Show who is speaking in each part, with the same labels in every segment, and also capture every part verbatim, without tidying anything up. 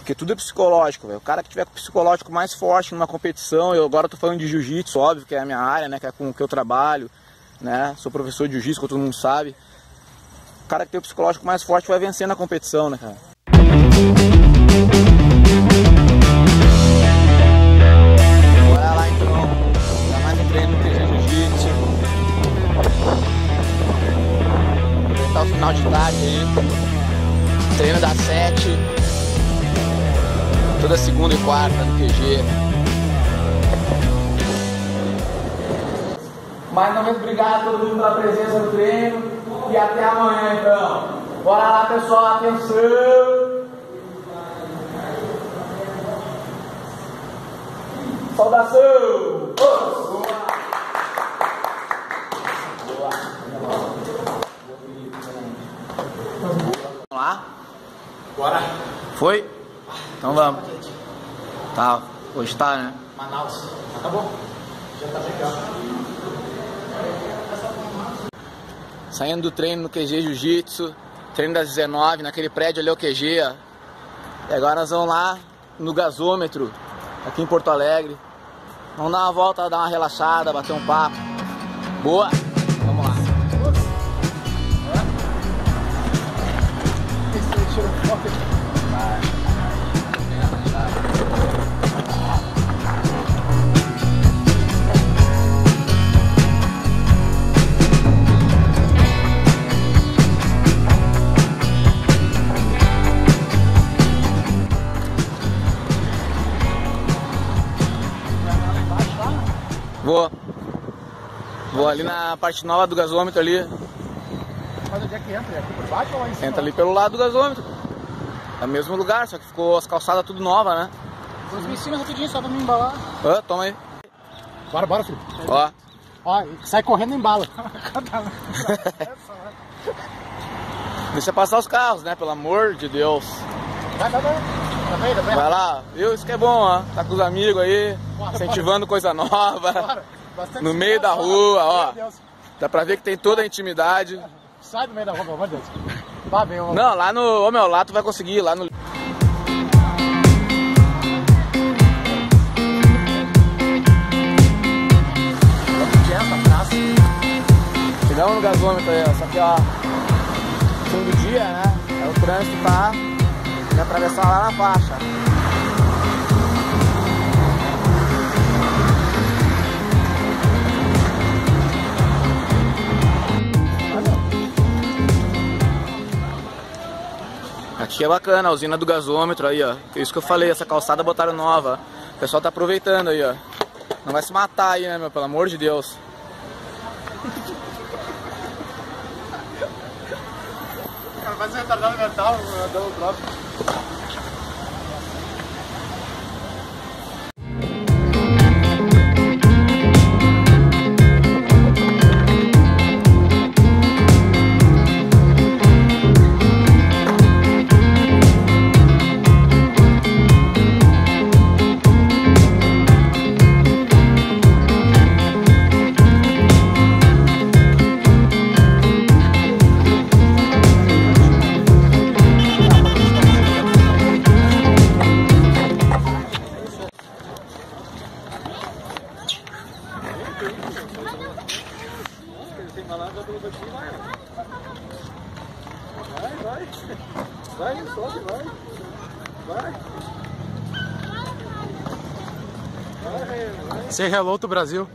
Speaker 1: Porque tudo é psicológico, velho. O cara que tiver com o psicológico mais forte numa competição, eu agora tô falando de jiu-jitsu, óbvio que é a minha área, né? Que é com o que eu trabalho, né? Sou professor de jiu-jitsu, como todo mundo sabe. O cara que tem o psicológico mais forte vai vencer na competição, né, cara? Bora lá então. Dá mais um treino no Q G Jiu-Jitsu. Aproveitar o final de tarde aí. Treino das sete. Toda segunda e quarta no Q G. Mais uma vez, obrigado a todo mundo pela presença no treino. E até amanhã, então. Bora lá, pessoal. Atenção. Saudação. Boa. Boa. Vamos lá? Bora. Foi? Então vamos. Tá, hoje tá, né?
Speaker 2: Manaus. Acabou? Já tá legal.
Speaker 1: Saindo do treino no Q G Jiu-Jitsu, treino das dezenove, naquele prédio ali é o Q G. Ó. E agora nós vamos lá no gasômetro, aqui em Porto Alegre. Vamos dar uma volta, dar uma relaxada, bater um papo. Boa! Vamos lá. Vou. Vou ali na parte nova do gasômetro ali.
Speaker 2: Mas onde é que entra? É aqui por baixo ou lá em cima?
Speaker 1: Entra ali pelo lado do gasômetro. É o mesmo lugar, só que ficou as calçadas tudo nova, né?
Speaker 2: Vamos em cima rapidinho só pra me embalar.
Speaker 1: Ó, toma aí.
Speaker 2: Bora, bora, filho.
Speaker 1: Ó.
Speaker 2: Ó, sai correndo e embala.
Speaker 1: Deixa passar os carros, né? Pelo amor de Deus.
Speaker 2: Vai, vai, vai. Tá bem, tá bem.
Speaker 1: Vai lá. Viu? Isso que é bom, ó. Tá com os amigos aí,
Speaker 2: Bora,
Speaker 1: incentivando coisa nova.
Speaker 2: Bora. Bastante
Speaker 1: No meio da
Speaker 2: segurança,
Speaker 1: rua, ó.
Speaker 2: Meu Deus.
Speaker 1: Dá pra ver que tem toda a intimidade.
Speaker 2: Sai do meio da rua, pelo amor de Deus. Vá bem, vamos.
Speaker 1: Não, lá no... Ô, meu, lá tu vai conseguir, lá no... Chegamos no gasômetro aí, ó. Só que, ó, fim do dia, né? É o trânsito tá de atravessar lá na faixa. Aqui é bacana, a usina do gasômetro aí, ó. É isso que eu falei, essa calçada botaram nova. O pessoal tá aproveitando aí, ó. Não vai se matar aí, né, meu? Pelo amor de Deus.
Speaker 2: Vai ser retardado mental, dá um drop. Vai, vai. Vai, sobe, vai. Vai. Vai, vai. Say hello to Brasil.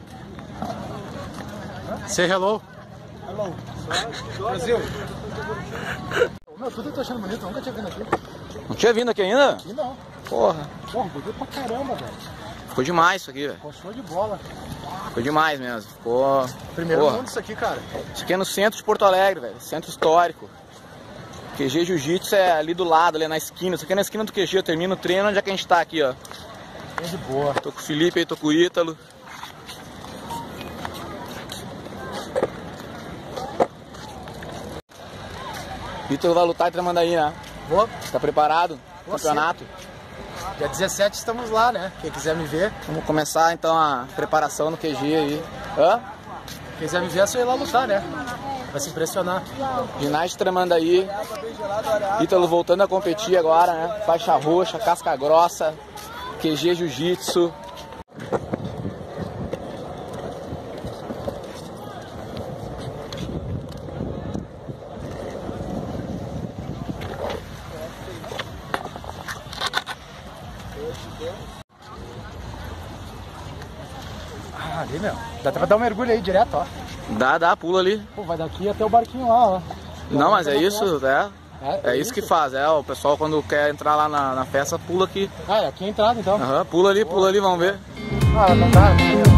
Speaker 2: Say hello. Hello. Brasil. Meu, tudo eu tô achando bonito, nunca tinha vindo aqui.
Speaker 1: Não tinha vindo aqui ainda?
Speaker 2: Aqui não.
Speaker 1: Porra.
Speaker 2: Porra, bonito pra caramba, velho.
Speaker 1: Ficou demais isso aqui, velho.
Speaker 2: Ficou show de bola.
Speaker 1: Ficou demais mesmo. Ficou...
Speaker 2: Primeiro
Speaker 1: Porra.
Speaker 2: mundo isso aqui, cara.
Speaker 1: Isso aqui é no centro de Porto Alegre, velho. Centro histórico. Q G Jiu-Jitsu é ali do lado, ali na esquina. Isso aqui é na esquina do Q G. Eu termino o treino onde é que a gente tá aqui, ó.
Speaker 2: Bem de boa.
Speaker 1: Tô com o Felipe aí, tô com o Ítalo. Ítalo vai lutar em Tramandaí, né?
Speaker 2: Vou.
Speaker 1: Tá preparado?
Speaker 2: Vou
Speaker 1: Campeonato?
Speaker 2: Dia dezessete estamos lá, né? Quem quiser me ver.
Speaker 1: Vamos começar então a preparação no Q G aí. Hã?
Speaker 2: Quem quiser me ver é só ir lá lutar, né? Vai se impressionar.
Speaker 1: Ginásio Tramandaí. Ítalo voltando a competir agora, né? Faixa roxa, casca grossa, Q G Jiu-Jitsu.
Speaker 2: Ah, ali, meu. Dá até pra dar um mergulho aí direto, ó.
Speaker 1: Dá, dá, pula ali.
Speaker 2: Pô, vai daqui até o barquinho lá, ó.
Speaker 1: Não, mas é isso, é.
Speaker 2: É,
Speaker 1: É isso que faz, é. O pessoal quando quer entrar lá na, na festa, pula aqui.
Speaker 2: Ah, é aqui a entrada então.
Speaker 1: Aham, pula ali, pula ali, vamos ver.
Speaker 2: Ah, não tá.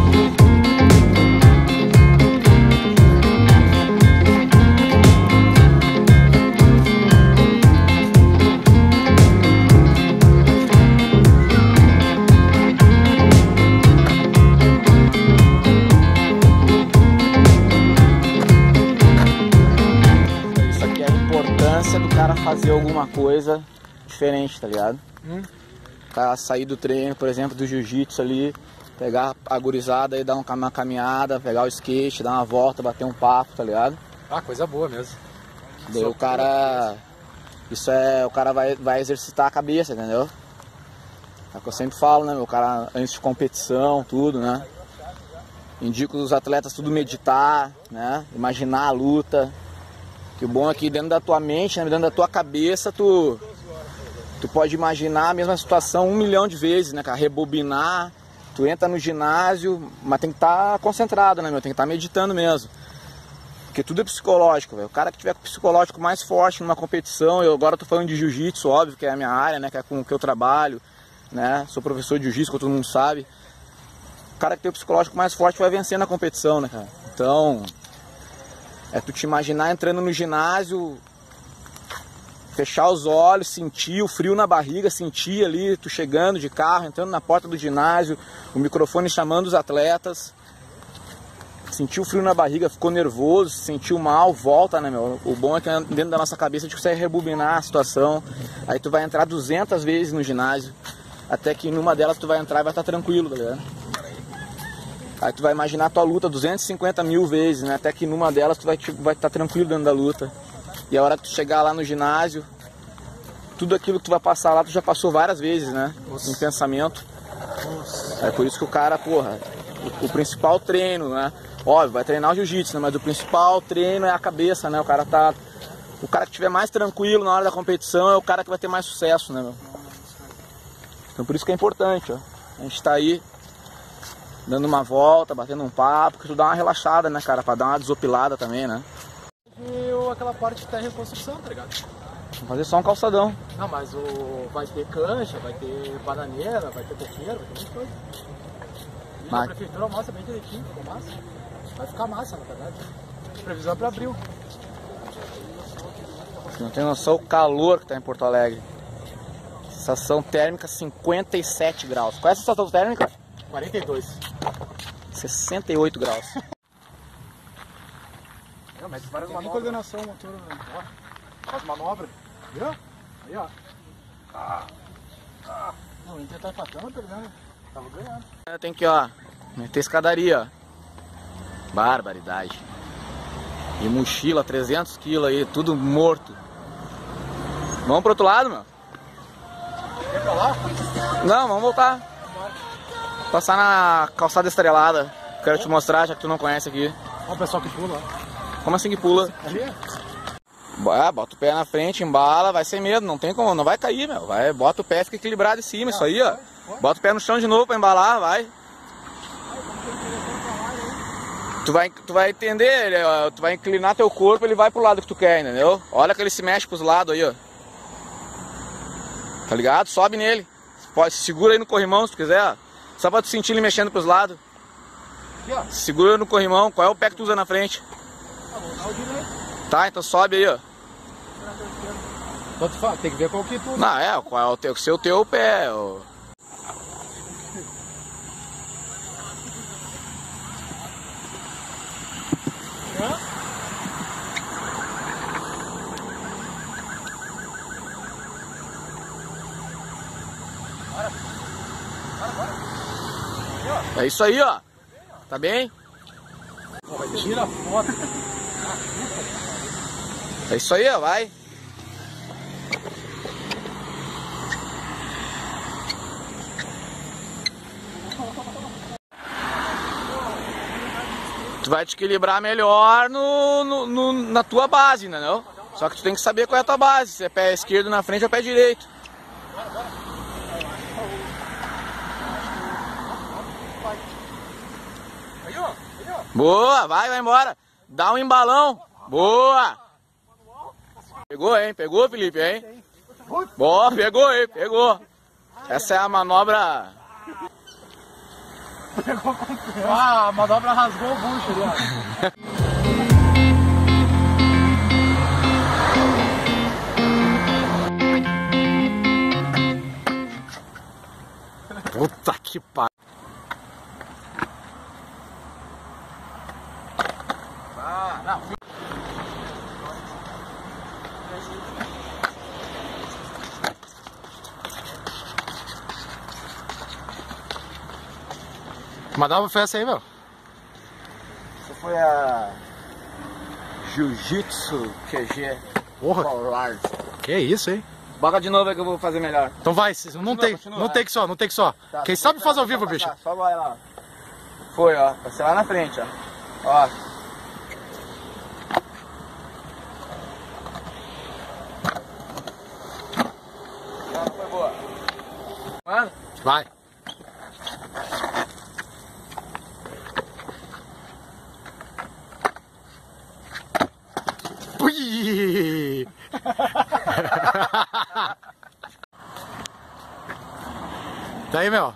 Speaker 1: Isso aqui é a importância do cara fazer alguma coisa diferente, tá ligado?
Speaker 2: Hum.
Speaker 1: O cara sair do treino, por exemplo, do jiu-jitsu ali, pegar a gurizada e dar uma caminhada, pegar o skate, dar uma volta, bater um papo, tá ligado?
Speaker 2: Ah, coisa boa mesmo.
Speaker 1: Daí o cara. Isso é. O cara vai, vai exercitar a cabeça, entendeu? É o que eu sempre falo, né, meu? O cara, antes de competição, tudo, né? Indico os atletas tudo meditar, né? Imaginar a luta. Que o bom é que dentro da tua mente, né, dentro da tua cabeça, tu. Tu pode imaginar a mesma situação um milhão de vezes, né, cara? Rebobinar. Tu entra no ginásio, mas tem que estar concentrado, né, meu? Tem que estar meditando mesmo. Porque tudo é psicológico, velho. O cara que tiver com o psicológico mais forte numa competição, eu agora tô falando de jiu-jitsu, óbvio, que é a minha área, né? Que é com o que eu trabalho, né? Sou professor de jiu-jitsu, como todo mundo sabe. O cara que tem o psicológico mais forte vai vencer na competição, né, cara? Então, é tu te imaginar entrando no ginásio, fechar os olhos, sentir o frio na barriga, sentir ali, tu chegando de carro, entrando na porta do ginásio, o microfone chamando os atletas. Sentiu o frio na barriga, ficou nervoso, sentiu mal, volta, né, meu? O bom é que dentro da nossa cabeça a gente consegue rebobinar a situação. Aí tu vai entrar duzentas vezes no ginásio, até que numa delas tu vai entrar e vai estar tranquilo, tá ligado? Aí tu vai imaginar a tua luta duzentas e cinquenta mil vezes, né? Até que numa delas tu vai tipo, vai estar tranquilo dentro da luta. E a hora que tu chegar lá no ginásio, tudo aquilo que tu vai passar lá, tu já passou várias vezes, né? Em pensamento. É por isso que o cara, porra, o, o principal treino, né? Óbvio, vai treinar o jiu-jitsu, né? Mas o principal treino é a cabeça, né? O cara tá... O cara que estiver mais tranquilo na hora da competição é o cara que vai ter mais sucesso, né, meu? Então por isso que é importante, ó. A gente tá aí dando uma volta, batendo um papo, que tu dá uma relaxada, né, cara? Pra dar uma desopilada também, né?
Speaker 2: E aquela parte da reconstrução, tá ligado?
Speaker 1: Vamos fazer só um calçadão.
Speaker 2: Não, mas o... vai ter cancha, vai ter bananeira, vai ter coqueiro, vai ter muita coisa. E
Speaker 1: Mas...
Speaker 2: a prefeitura mostra bem direitinho, ficou massa. Vai ficar massa, na verdade. Previsão para abril.
Speaker 1: Você não tem noção o calor que tá em Porto Alegre. Sensação térmica cinquenta e sete graus. Qual é a sensação térmica?
Speaker 2: quarenta e dois.
Speaker 1: sessenta e oito graus.
Speaker 2: Não, mas várias manobras. Que coordenação, motor, ó. Faz manobra. Viu? Aí, ó. Ah. Ah. Não, o Inter tá empatando, perdendo. Tava ganhando.
Speaker 1: Tem que, ó, meter escadaria, ó. Barbaridade. E mochila, trezentos quilos aí, tudo morto. Vamos pro outro lado, meu?
Speaker 2: Quer pra lá?
Speaker 1: Não, vamos voltar. Passar na calçada estrelada. Quero te mostrar, já que tu não conhece aqui.
Speaker 2: Olha o pessoal que pula, ó.
Speaker 1: Como assim que pula?
Speaker 2: Ali?
Speaker 1: Ah, bota o pé na frente, embala, vai sem medo, não tem como, não vai cair, meu. Vai, bota o pé, fica equilibrado em cima, isso aí, ó. Bota o pé no chão de novo pra embalar, vai. Tu vai, tu vai entender, ele, ó, tu vai inclinar teu corpo, ele vai pro lado que tu quer, entendeu? Olha que ele se mexe pros lados aí, ó. Tá ligado? Sobe nele. Pode, segura aí no corrimão se tu quiser, ó. Só pra tu sentir ele mexendo pros lados.
Speaker 2: Aqui, ó.
Speaker 1: Segura no corrimão. Qual é o pé que tu usa na frente? Tá, então sobe aí, ó.
Speaker 2: Tem que ver qual que tu...
Speaker 1: Não, é, qual é o teu, seu teu pé, ó. É isso aí, ó. Tá bem?
Speaker 2: Tira a foto.
Speaker 1: É isso aí, ó, vai. Tu vai te equilibrar melhor no, no, no, na tua base, né, não? Só que tu tem que saber qual é a tua base, se é pé esquerdo na frente ou pé direito. Boa, vai, vai embora. Dá um embalão. Boa. Pegou, hein? Pegou, Felipe, hein? Boa, pegou, hein? Pegou. Essa é a manobra...
Speaker 2: Ah, a manobra rasgou o bucho ali, ó.
Speaker 1: Puta que pariu. Ah, não.
Speaker 2: Manobra foi essa aí, meu?
Speaker 1: Essa foi a Jiu-Jitsu Q G.
Speaker 2: Porra.
Speaker 1: Forward.
Speaker 2: Que isso, hein?
Speaker 1: Bota de novo aí que eu vou fazer melhor.
Speaker 2: Então vai, não tem, não tem que só, não tem que só.
Speaker 1: Tá,
Speaker 2: Quem sabe faz ao vivo, bicho.
Speaker 1: Tá, só vai lá. Foi, ó. Vai ser lá na frente, ó. Ó. Essa foi boa. Mano.
Speaker 2: Vai. Ui! Tá aí, meu.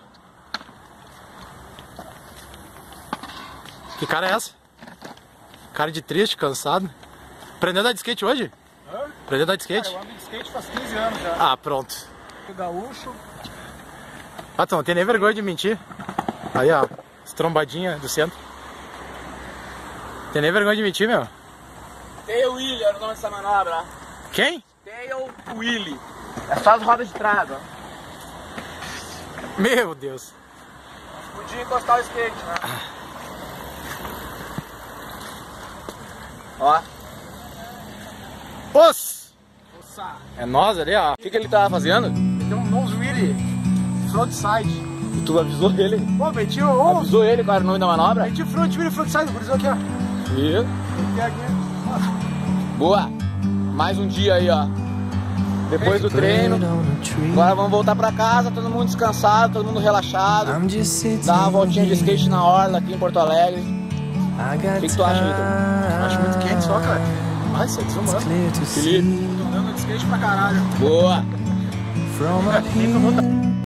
Speaker 2: Que cara é essa? Cara de triste, cansado. Aprendeu a andar de skate hoje?
Speaker 3: Hã?
Speaker 2: Aprendeu a andar de skate?
Speaker 3: Cara, eu ando de skate faz quinze anos já.
Speaker 2: Ah, pronto.
Speaker 3: Gaúcho.
Speaker 2: Ah, tu não tem nem vergonha de mentir. Aí, ó. As trombadinhas do centro. Tem nem vergonha de mentir, meu.
Speaker 1: Tail Wheelie era o nome dessa manobra.
Speaker 2: Quem?
Speaker 1: Tail Wheelie. É só as rodas de trás, ó.
Speaker 2: Meu Deus.
Speaker 1: Podia encostar o skate, né? Ó.
Speaker 2: Os!
Speaker 3: Nossa.
Speaker 2: É nós ali, ó.
Speaker 1: O que, que ele tava fazendo?
Speaker 3: Tem um nose wheelie. Frontside.
Speaker 1: E tu avisou ele?
Speaker 3: Pô, meti o...
Speaker 1: Avisou ele qual era o nome da manobra?
Speaker 3: Meti o front wheelie frontside, por isso aqui, ó.
Speaker 1: E...
Speaker 3: Meti aqui.
Speaker 1: Boa. Mais um dia aí, ó. Depois do treino. Agora vamos voltar pra casa, todo mundo descansado, todo mundo relaxado. Dar uma voltinha de skate na orla aqui em Porto Alegre. O que, que tu acha, Vitor?
Speaker 3: Acho muito quente só, cara. Vai ser desumano.
Speaker 1: Felipe.
Speaker 3: Tô andando de skate pra caralho.
Speaker 1: Boa.
Speaker 3: Nem pra voltar.